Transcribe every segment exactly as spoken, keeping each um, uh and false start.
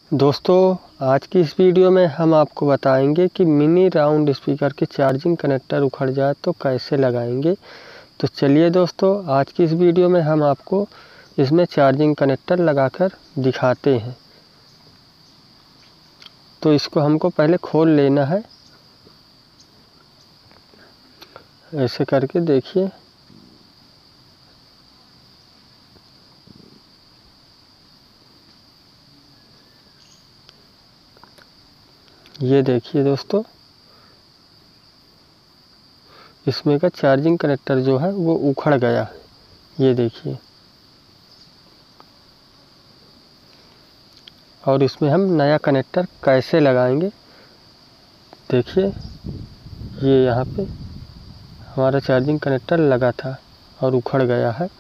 दोस्तों आज की इस वीडियो में हम आपको बताएंगे कि मिनी राउंड स्पीकर के चार्जिंग कनेक्टर उखड़ जाए तो कैसे लगाएंगे। तो चलिए दोस्तों आज की इस वीडियो में हम आपको इसमें चार्जिंग कनेक्टर लगाकर दिखाते हैं। तो इसको हमको पहले खोल लेना है, ऐसे करके देखिए। ये देखिए दोस्तों, इसमें का चार्जिंग कनेक्टर जो है वो उखड़ गया है। ये देखिए, और इसमें हम नया कनेक्टर कैसे लगाएंगे देखिए। ये यहाँ पे हमारा चार्जिंग कनेक्टर लगा था और उखड़ गया है।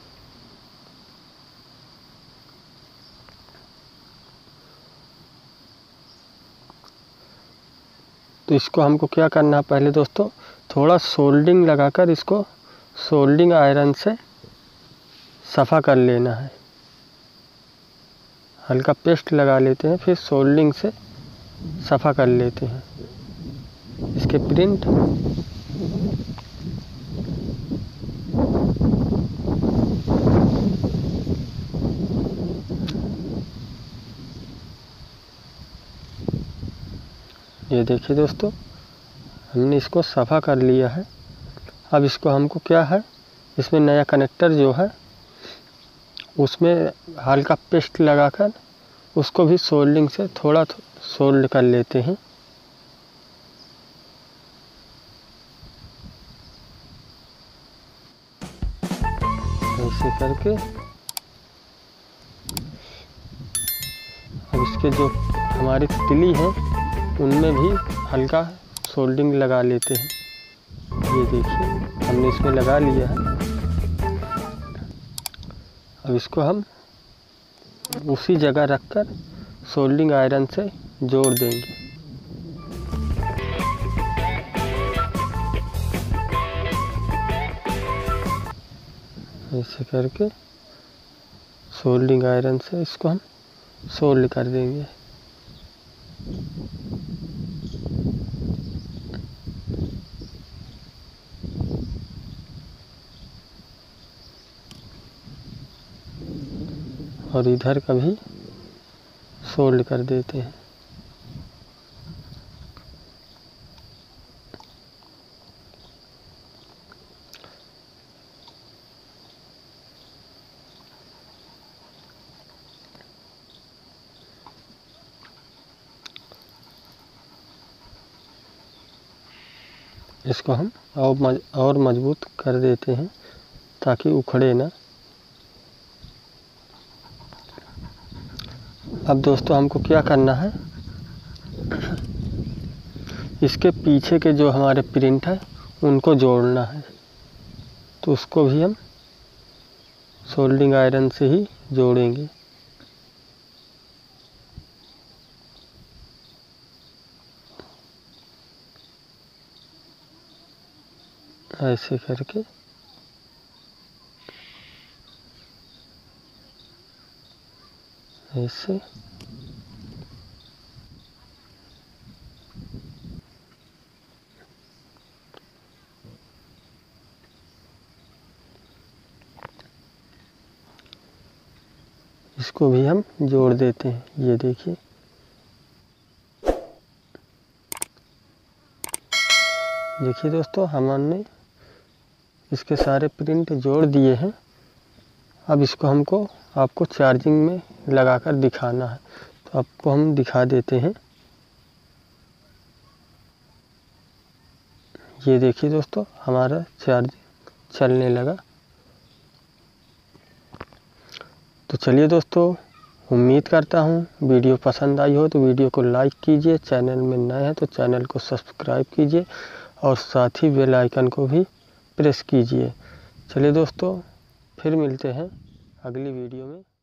तो इसको हमको क्या करना है, पहले दोस्तों थोड़ा सोल्डिंग लगाकर इसको सोल्डिंग आयरन से सफ़ा कर लेना है। हल्का पेस्ट लगा लेते हैं, फिर सोल्डिंग से सफ़ा कर लेते हैं इसके प्रिंट। ये देखिए दोस्तों, हमने इसको सफ़ा कर लिया है। अब इसको हमको क्या है, इसमें नया कनेक्टर जो है उसमें हल्का पेस्ट लगाकर उसको भी सोल्डिंग से थोड़ा सोल्ड कर लेते हैं। ऐसे करके अब इसके जो हमारी तिली है उनमें भी हल्का सोल्डिंग लगा लेते हैं। ये देखिए हमने इसमें लगा लिया है। अब इसको हम उसी जगह रखकर सोल्डिंग आयरन से जोड़ देंगे। ऐसे करके सोल्डिंग आयरन से इसको हम सोल्ड कर देंगे। और इधर का भी सोल्ड कर देते हैं। इसको हम और मज, और मजबूत कर देते हैं ताकि उखड़े ना। अब दोस्तों हमको क्या करना है, इसके पीछे के जो हमारे प्रिंट है उनको जोड़ना है। तो उसको भी हम सोल्डिंग आयरन से ही जोड़ेंगे। ऐसे करके ऐसे इसको भी हम जोड़ देते हैं। ये देखिए, देखिए दोस्तों हमने इसके सारे प्रिंट जोड़ दिए हैं। अब इसको हमको आपको चार्जिंग में लगाकर दिखाना है, तो आपको हम दिखा देते हैं। ये देखिए दोस्तों, हमारा चार्ज चलने लगा। तो चलिए दोस्तों, उम्मीद करता हूँ वीडियो पसंद आई हो तो वीडियो को लाइक कीजिए। चैनल में नए हैं तो चैनल को सब्सक्राइब कीजिए और साथ ही बेल आइकन को भी प्रेस कीजिए। चलिए दोस्तों, फिर मिलते हैं अगली वीडियो में।